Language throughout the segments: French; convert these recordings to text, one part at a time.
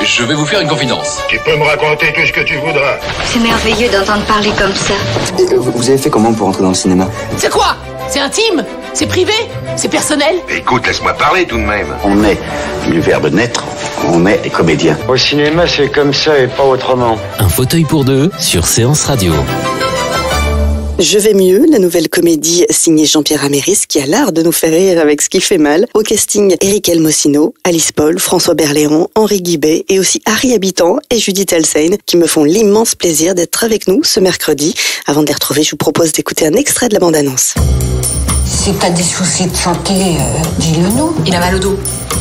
Je vais vous faire une confidence. Tu peux me raconter tout ce que tu voudras. C'est merveilleux d'entendre parler comme ça. Et, vous avez fait comment pour entrer dans le cinéma? C'est quoi? C'est intime? C'est privé? C'est personnel? Écoute, laisse-moi parler tout de même. On est du verbe naître, on est comédien. Au cinéma, c'est comme ça et pas autrement. Un fauteuil pour deux sur Séance Radio. Je vais mieux, la nouvelle comédie signée Jean-Pierre Améris qui a l'art de nous faire rire avec ce qui fait mal. Au casting, Éric Elmosino, Alice Paul, François Berléand, Henri Guibet et aussi Harry Habitant et Judith Elseyn qui me font l'immense plaisir d'être avec nous ce mercredi. Avant de les retrouver, je vous propose d'écouter un extrait de la bande-annonce. Si t'as des soucis de santé, dis-le-nous. Il a mal au dos.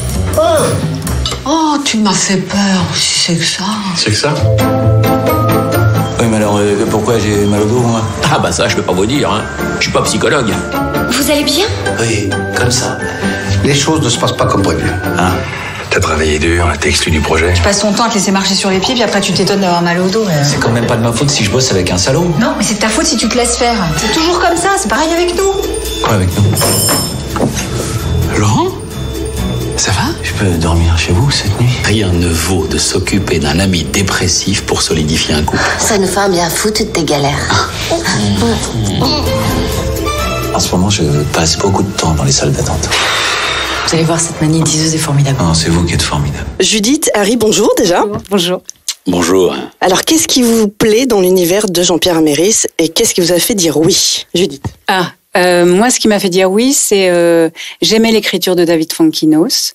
Oh, tu m'as fait peur. C'est que ça. C'est que ça? Oui, mais alors, pourquoi j'ai mal au dos, moi? Ah bah ça, je peux pas vous dire, hein. Je suis pas psychologue. Vous allez bien? Oui, comme ça. Les choses ne se passent pas comme prévu. Hein? T'as travaillé dur, t'as exclu du projet. Tu passes ton temps à te laisser marcher sur les pieds, puis après tu t'étonnes d'avoir mal au dos. C'est quand même pas de ma faute si je bosse avec un salaud. Non, mais c'est de ta faute si tu te laisses faire. C'est toujours comme ça, c'est pareil avec nous. Quoi avec nous? Laurent? Ça va? Je peux dormir chez vous cette nuit? Rien ne vaut de s'occuper d'un ami dépressif pour solidifier un couple. Ça nous fait un bien fou toutes tes galères. En ce moment, je passe beaucoup de temps dans les salles d'attente. Vous allez voir, cette manie diseuse est formidable. Non, c'est vous qui êtes formidable. Judith, Harry, bonjour déjà. Bonjour. Bonjour. Alors, qu'est-ce qui vous plaît dans l'univers de Jean-Pierre Améris et qu'est-ce qui vous a fait dire oui, Judith? Moi, ce qui m'a fait dire oui, c'est j'aimais l'écriture de David Fonkinos.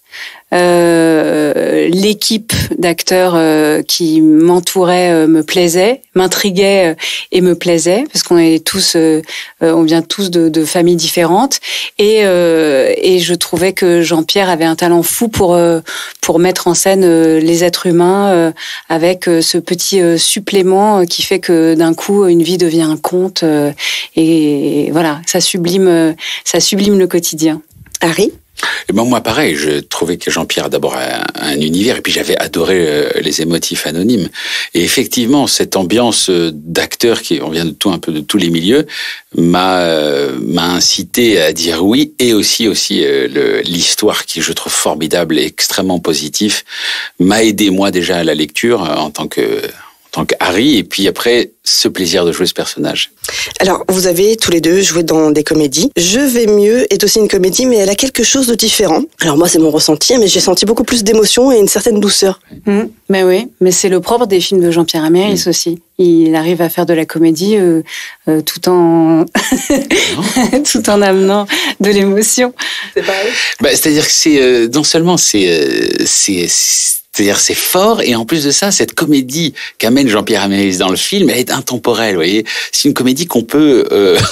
L'équipe d'acteurs qui m'entourait me plaisait, m'intriguait et me plaisait parce qu'on est tous, on vient tous de familles différentes et je trouvais que Jean-Pierre avait un talent fou pour mettre en scène les êtres humains avec ce petit supplément qui fait que d'un coup une vie devient un conte et voilà, ça sublime le quotidien. Harry? Et ben moi pareil, je trouvais que Jean-Pierre a d'abord un univers et puis j'avais adoré les émotifs anonymes et effectivement cette ambiance d'acteurs on vient de tout un peu de tous les milieux m'a incité à dire oui et aussi l'histoire qui je trouve formidable et extrêmement positif m'a aidé moi déjà à la lecture en tant que Harry, et puis après, ce plaisir de jouer ce personnage. Alors, vous avez tous les deux joué dans des comédies. Je vais mieux est aussi une comédie, mais elle a quelque chose de différent. Alors moi, c'est mon ressenti, mais j'ai senti beaucoup plus d'émotion et une certaine douceur. Mais oui, mais c'est le propre des films de Jean-Pierre Améris aussi. Il arrive à faire de la comédie tout en tout en amenant de l'émotion. C'est pareil. C'est-à-dire que c'est non seulement c'est-à-dire c'est fort et en plus de ça, cette comédie qu'amène Jean-Pierre Améris dans le film, elle est intemporelle, vous voyez. C'est une comédie qu'on peut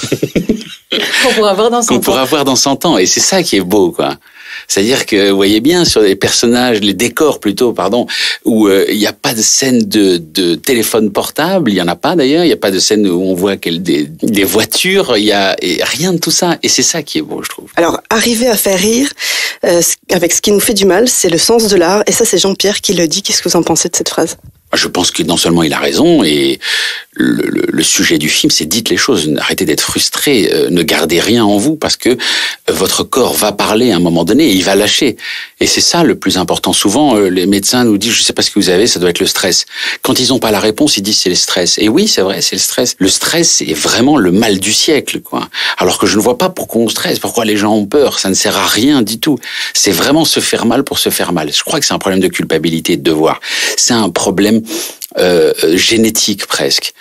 qu'on pourra voir dans 100 ans et c'est ça qui est beau, quoi. C'est-à-dire que vous voyez bien sur les personnages, les décors plutôt, où il n'y a pas de scène de téléphone portable, il y en a pas d'ailleurs, il n'y a pas de scène où on voit des voitures, il y a rien de tout ça et c'est ça qui est beau, je trouve. Alors, arriver à faire rire avec ce qui nous fait du mal, c'est le sens de l'art et ça c'est Jean-Pierre qui le dit. Qu'est-ce que vous en pensez de cette phrase? Je pense que non seulement il a raison et le sujet du film, c'est dites les choses, arrêtez d'être frustrés, ne gardez rien en vous parce que votre corps va parler à un moment donné et il va lâcher. Et c'est ça le plus important. Souvent, les médecins nous disent, je sais pas ce que vous avez, ça doit être le stress. Quand ils n'ont pas la réponse, ils disent c'est le stress. Et oui, c'est vrai, c'est le stress. Le stress est vraiment le mal du siècle, quoi. Alors que je ne vois pas pourquoi on stresse, pourquoi les gens ont peur. Ça ne sert à rien du tout. C'est vraiment se faire mal pour se faire mal. Je crois que c'est un problème de culpabilité et de devoir. C'est un problème génétique presque.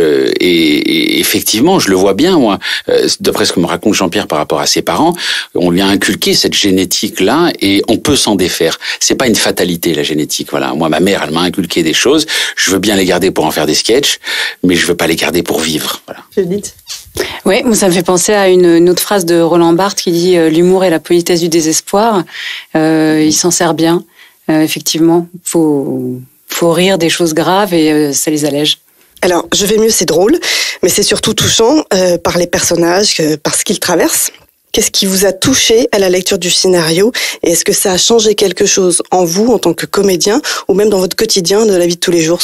Et effectivement, je le vois bien, moi, d'après ce que me raconte Jean-Pierre par rapport à ses parents, on lui a inculqué cette génétique-là et on peut s'en défaire. C'est pas une fatalité, la génétique, voilà. Moi, ma mère, elle m'a inculqué des choses, je veux bien les garder pour en faire des sketchs, mais je veux pas les garder pour vivre, voilà. Judith? Oui, ça me fait penser à une autre phrase de Roland Barthes qui dit « L'humour est la politesse du désespoir ». Il s'en sert bien, effectivement. Faut rire des choses graves et ça les allège. Alors, je vais mieux, c'est drôle, mais c'est surtout touchant par les personnages, par ce qu'ils traversent. Qu'est-ce qui vous a touché à la lecture du scénario et est-ce que ça a changé quelque chose en vous en tant que comédien ou même dans votre quotidien de la vie de tous les jours, ce film ?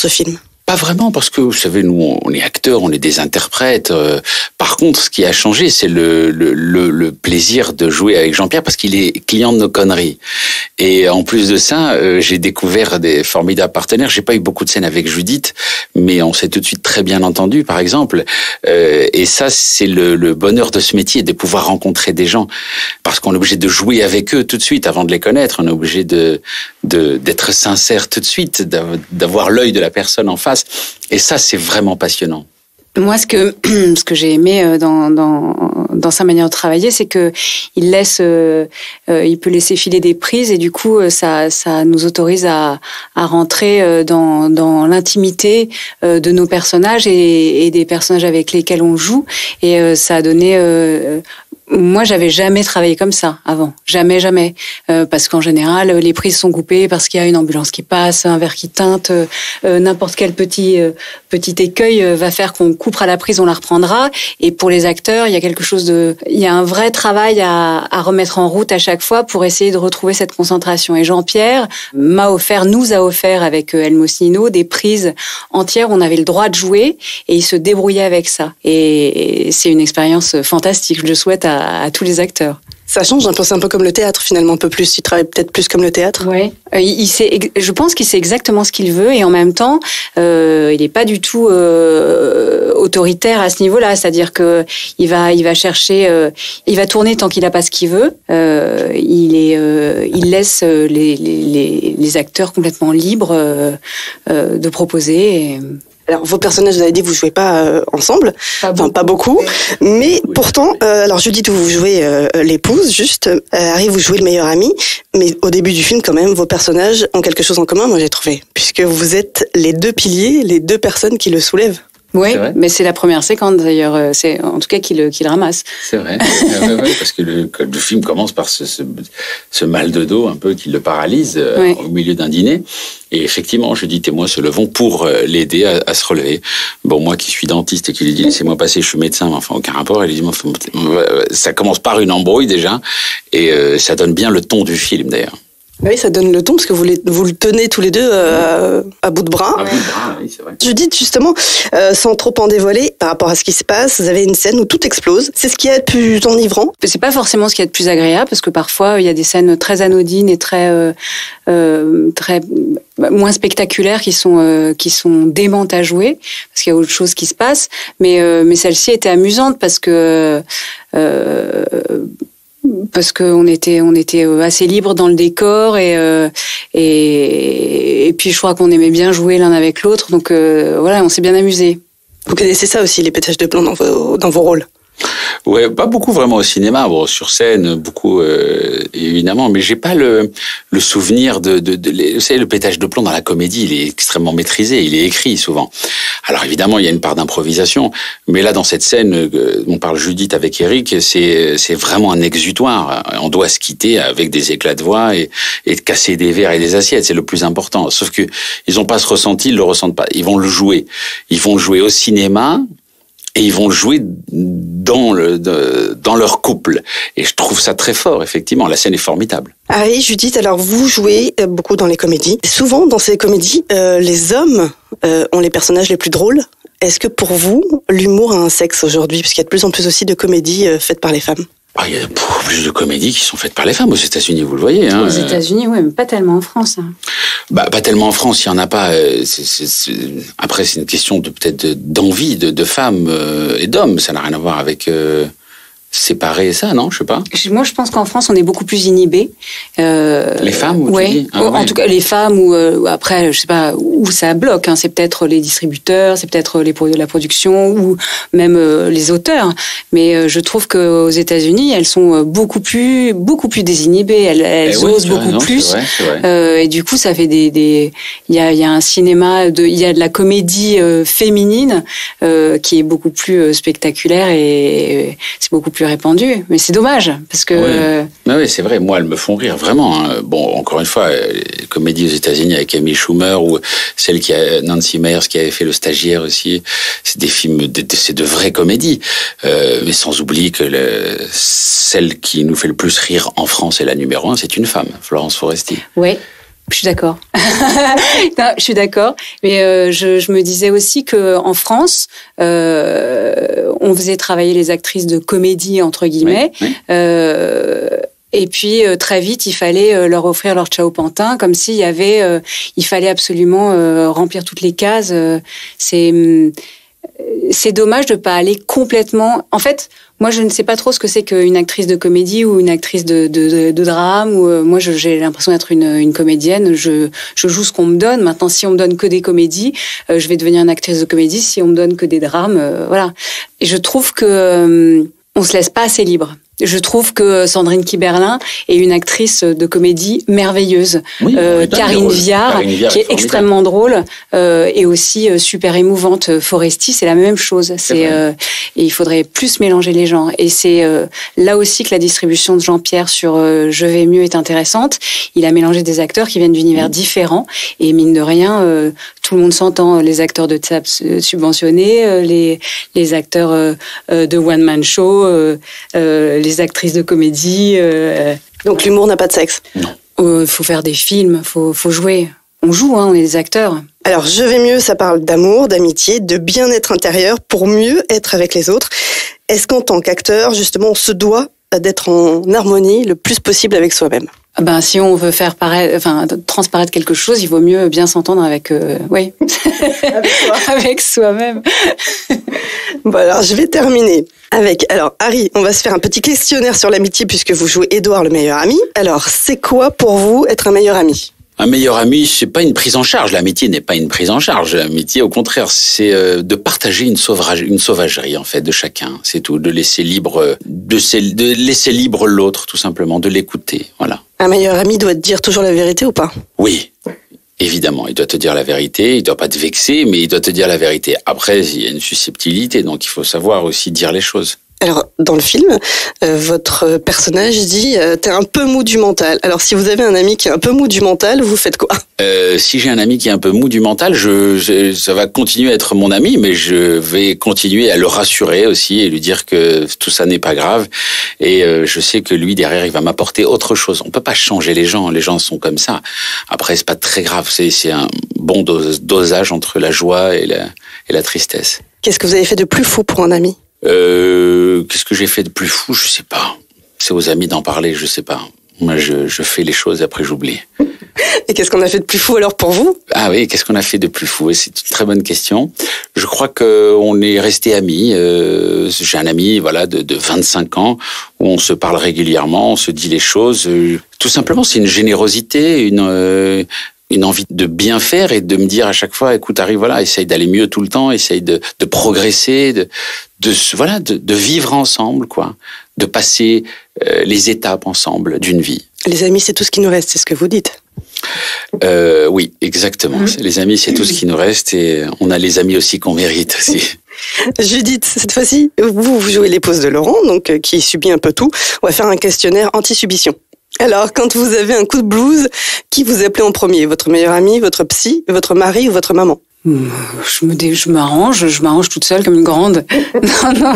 Pas vraiment, parce que vous savez, nous, on est acteurs, on est des interprètes. Par contre, ce qui a changé, c'est le plaisir de jouer avec Jean-Pierre, parce qu'il est client de nos conneries. Et en plus de ça, j'ai découvert des formidables partenaires. J'ai pas eu beaucoup de scènes avec Judith, mais on s'est tout de suite très bien entendu, par exemple. Et ça, c'est le bonheur de ce métier, de pouvoir rencontrer des gens, parce qu'on est obligé de jouer avec eux tout de suite avant de les connaître. On est obligé d'être sincère tout de suite, d'avoir l'œil de la personne en face. Et ça, c'est vraiment passionnant. Moi, ce que j'ai aimé dans sa manière de travailler, c'est que il peut laisser filer des prises, et du coup, ça nous autorise à rentrer dans l'intimité de nos personnages et des personnages avec lesquels on joue. Et ça a donné moi, j'avais jamais travaillé comme ça avant, jamais, parce qu'en général, les prises sont coupées parce qu'il y a une ambulance qui passe, un verre qui teinte, n'importe quel petit écueil va faire qu'on coupera la prise, on la reprendra. Et pour les acteurs, il y a un vrai travail à remettre en route à chaque fois pour essayer de retrouver cette concentration. Et Jean-Pierre nous a offert avec El Mocino des prises entières. On avait le droit de jouer et il se débrouillait avec ça. Et c'est une expérience fantastique. Je le souhaite à tous les acteurs. Ça change un peu, c'est un peu comme le théâtre finalement, un peu plus. Il travaille peut-être plus comme le théâtre. Oui, je pense qu'il sait exactement ce qu'il veut et en même temps, il n'est pas du tout autoritaire à ce niveau-là. C'est-à-dire que il va chercher, il va tourner tant qu'il n'a pas ce qu'il veut. Il laisse les acteurs complètement libres de proposer. Alors, vos personnages, vous avez dit que vous jouez pas ensemble, pas beaucoup, mais pourtant, alors Judith, vous jouez l'épouse, juste, Harry, vous jouez le meilleur ami, mais au début du film, quand même, vos personnages ont quelque chose en commun, moi j'ai trouvé, puisque vous êtes les deux piliers, les deux personnes qui le soulèvent. Oui, mais c'est la première séquence d'ailleurs, c'est en tout cas qui le ramasse. C'est vrai, ouais, parce que le film commence par ce mal de dos un peu qui le paralyse au milieu d'un dîner. Et effectivement, Judith et moi se levons pour l'aider à se relever. Bon, moi qui suis dentiste et qui lui dis laissez-moi passer, je suis médecin, mais enfin aucun rapport. Elle lui dit ça commence par une embrouille déjà, et ça donne bien le ton du film d'ailleurs. Oui, ça donne le ton parce que vous le tenez tous les deux à bout de bras. À bout de bras, oui, c'est vrai. Judith, justement, sans trop en dévoiler par rapport à ce qui se passe, vous avez une scène où tout explose. C'est ce qui est le plus enivrant. C'est pas forcément ce qui est le plus agréable parce que parfois il y a des scènes très anodines et très moins spectaculaires qui sont démentes à jouer parce qu'il y a autre chose qui se passe. Mais celle-ci était amusante parce qu'on était assez libre dans le décor et puis je crois qu'on aimait bien jouer l'un avec l'autre, donc voilà, on s'est bien amusé. Vous connaissez ça aussi, les pétages de plomb dans vos rôles? Ouais, pas beaucoup vraiment au cinéma, bon, sur scène beaucoup évidemment, mais j'ai pas le souvenir vous savez, le pétage de plomb dans la comédie, il est extrêmement maîtrisé, il est écrit souvent. Alors évidemment, il y a une part d'improvisation, mais là dans cette scène, on parle Judith avec Eric, c'est vraiment un exutoire. On doit se quitter avec des éclats de voix et de casser des verres et des assiettes, c'est le plus important. Sauf que ils ont pas ce ressenti, ils le ressentent pas. Ils vont le jouer au cinéma. Et ils vont le jouer dans leur couple. Et je trouve ça très fort, effectivement. La scène est formidable. Harry, Judith, alors vous jouez beaucoup dans les comédies. Souvent, dans ces comédies, les hommes ont les personnages les plus drôles. Est-ce que pour vous, l'humour a un sexe aujourd'hui? Parce qu'il y a de plus en plus aussi de comédies faites par les femmes. Il y a plus de comédies qui sont faites par les femmes aux États-Unis, vous le voyez. Hein. Aux États-Unis, oui, mais pas tellement en France. Hein. Pas tellement en France, il y en a pas. Après, c'est une question peut-être d'envie de femmes et d'hommes. Ça n'a rien à voir avec séparer ça, non? Je sais pas. Moi, je pense qu'en France, on est beaucoup plus inhibés. Les femmes, ou ouais. En tout cas, les femmes ou après, je sais pas où ça bloque. Hein. C'est peut-être les distributeurs, c'est peut-être la production ou même les auteurs. Mais je trouve que aux États-Unis, elles sont beaucoup plus désinhibées. Elles osent beaucoup plus. C'est vrai. Et du coup, ça fait il y a un cinéma il y a de la comédie féminine qui est beaucoup plus spectaculaire et c'est beaucoup plus répandu, mais c'est dommage parce que. Oui, c'est vrai. Moi, elles me font rire vraiment. Hein. Bon, encore une fois, les comédies aux États-Unis avec Amy Schumer ou celle Nancy Meyers qui avait fait Le Stagiaire aussi. C'est des films, c'est de vraies comédies, mais sans oublier que celle qui nous fait le plus rire en France et la numéro 1, c'est une femme, Florence Foresti. Oui. Je suis d'accord. Non, je suis d'accord. Mais je me disais aussi que en France, on faisait travailler les actrices de comédie entre guillemets. Oui. Et puis très vite, il fallait leur offrir leur Ciao Pantin, comme s'il y avait, il fallait absolument remplir toutes les cases. C'est dommage de pas aller complètement. En fait, moi, je ne sais pas trop ce que c'est qu'une actrice de comédie ou une actrice de drame. Ou moi, j'ai l'impression d'être une comédienne. Je joue ce qu'on me donne. Maintenant, si on me donne que des comédies, je vais devenir une actrice de comédie. Si on me donne que des drames, voilà. Et je trouve que on se laisse pas assez libre. Je trouve que Sandrine Kiberlin est une actrice de comédie merveilleuse. Oui, Karine Viard, qui est extrêmement drôle et aussi super émouvante. Foresti, c'est la même chose. Et il faudrait plus mélanger les genres. Et c'est là aussi que la distribution de Jean-Pierre sur Je vais mieux est intéressante. Il a mélangé des acteurs qui viennent d'univers différents. Et mine de rien, tout le monde s'entend. Les acteurs de TAP subventionnés, les acteurs de one-man show, les actrices de comédie. Donc l'humour n'a pas de sexe. Non. Faut faire des films, faut jouer. On joue, on est des acteurs. Alors Je vais mieux, ça parle d'amour, d'amitié, de bien-être intérieur pour mieux être avec les autres. Est-ce qu'en tant qu'acteur, justement, on se doit d'être en harmonie le plus possible avec soi-même? Si on veut faire transparaître quelque chose, il vaut mieux bien s'entendre avec, avec avec soi-même. Bon, alors je vais terminer avec. Alors Harry, on va se faire un petit questionnaire sur l'amitié puisque vous jouez Édouard, le meilleur ami. Alors c'est quoi pour vous être un meilleur ami? Un meilleur ami, c'est pas une prise en charge. L'amitié n'est pas une prise en charge. L'amitié, au contraire, c'est de partager une sauvagerie en fait de chacun. C'est tout, de laisser libre, de laisser libre l'autre, tout simplement, de l'écouter. Voilà. Un meilleur ami doit te dire toujours la vérité ou pas? Oui. Évidemment, il doit te dire la vérité, il doit pas te vexer, mais il doit te dire la vérité. Après, il y a une susceptibilité, donc il faut savoir aussi dire les choses. Alors, dans le film, votre personnage dit « t'es un peu mou du mental ». Alors, si vous avez un ami qui est un peu mou du mental, vous faites quoi? Si j'ai un ami qui est un peu mou du mental, ça va continuer à être mon ami, mais je vais continuer à le rassurer aussi et lui dire que tout ça n'est pas grave. Et je sais que lui, derrière, il va m'apporter autre chose. On peut pas changer les gens sont comme ça. Après, c'est pas très grave, c'est un bon dosage entre la joie et la tristesse. Qu'est-ce que vous avez fait de plus fou pour un ami? Qu'est-ce que j'ai fait de plus fou? Je sais pas. C'est aux amis d'en parler, je sais pas. Moi, je fais les choses et après j'oublie. Et qu'est-ce qu'on a fait de plus fou alors pour vous? Ah oui, qu'est-ce qu'on a fait de plus fou? C'est une très bonne question. Je crois qu'on est restés amis. J'ai un ami, de 25 ans où on se parle régulièrement, on se dit les choses. Tout simplement, c'est une générosité, une envie de bien faire et de me dire à chaque fois, écoute, arrive, essaye d'aller mieux tout le temps, essaye de progresser, de vivre ensemble, quoi, de passer les étapes ensemble d'une vie. Les amis, c'est tout ce qui nous reste, c'est ce que vous dites. Oui, exactement. Les amis, c'est tout ce qui nous reste et on a les amis aussi qu'on mérite aussi. Judith, cette fois-ci, vous jouez l'épouse de Laurent, donc qui subit un peu tout. On va faire un questionnaire anti-subition. Alors, quand vous avez un coup de blues, qui vous appelez en premier? Votre meilleur ami, votre psy, votre mari ou votre maman? Je m'arrange toute seule comme une grande. Non,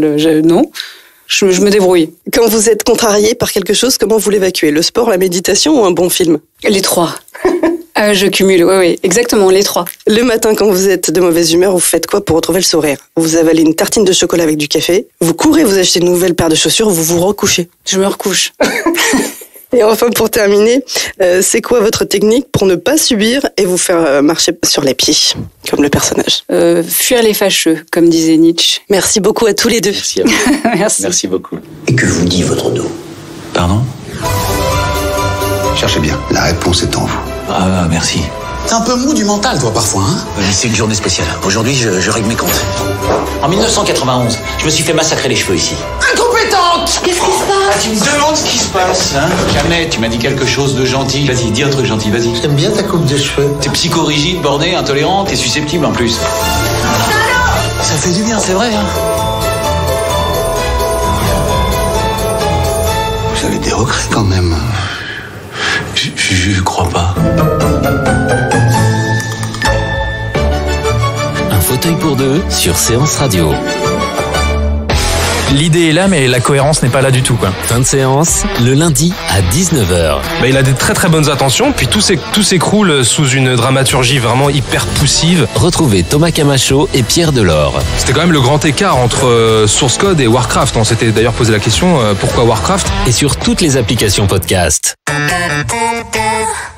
je me débrouille. Quand vous êtes contrarié par quelque chose, comment vous l'évacuez? Le sport, la méditation ou un bon film? Les trois. Je cumule, oui, exactement, les trois. Le matin, quand vous êtes de mauvaise humeur, vous faites quoi pour retrouver le sourire? Vous avalez une tartine de chocolat avec du café, vous courez, vous achetez une nouvelle paire de chaussures, vous vous recouchez. Je me recouche. Et enfin, pour terminer, c'est quoi votre technique pour ne pas subir et vous faire marcher sur les pieds, comme le personnage? Fuir les fâcheux, comme disait Nietzsche. Merci beaucoup à tous les deux. Merci à vous. Merci beaucoup. Et que vous dit votre dos? Pardon? Cherchez bien, la réponse est en vous. Ah, merci. T'es un peu mou du mental, toi, parfois, hein? C'est une journée spéciale. Aujourd'hui, je règle mes comptes. En 1991, je me suis fait massacrer les cheveux ici. Incompétente! Qu'est-ce qui se passe? Tu me demandes ce qui se passe, hein? Jamais, tu m'as dit quelque chose de gentil. Vas-y, dis un truc gentil, vas-y. J'aime bien ta coupe de cheveux. T'es psychorigide, borné, intolérant, t'es susceptible en plus. Ça fait du bien, c'est vrai, hein? Vous avez des regrets quand même. Je crois pas. Un fauteuil pour deux sur Séance Radio. l'idée est là, mais la cohérence n'est pas là du tout, quoi. Fin de séance, le lundi à 19h. Il a des très très bonnes intentions, puis tout s'écroule sous une dramaturgie vraiment hyper poussive. Retrouvez Thomas Camacho et Pierre Delors. C'était quand même le grand écart entre Source Code et Warcraft. On s'était d'ailleurs posé la question, pourquoi Warcraft ? Et sur toutes les applications podcast.